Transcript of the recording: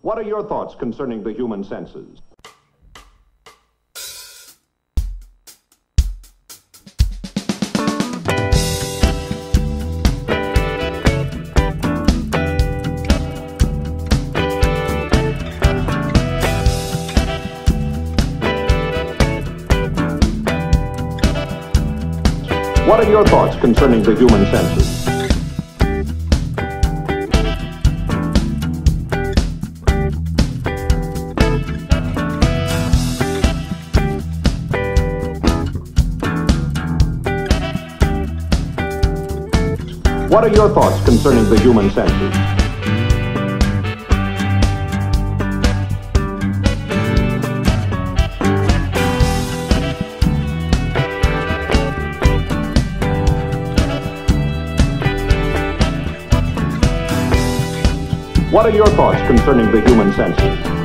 What are your thoughts concerning the human senses? What are your thoughts concerning the human senses? What are your thoughts concerning the human senses? What are your thoughts concerning the human senses?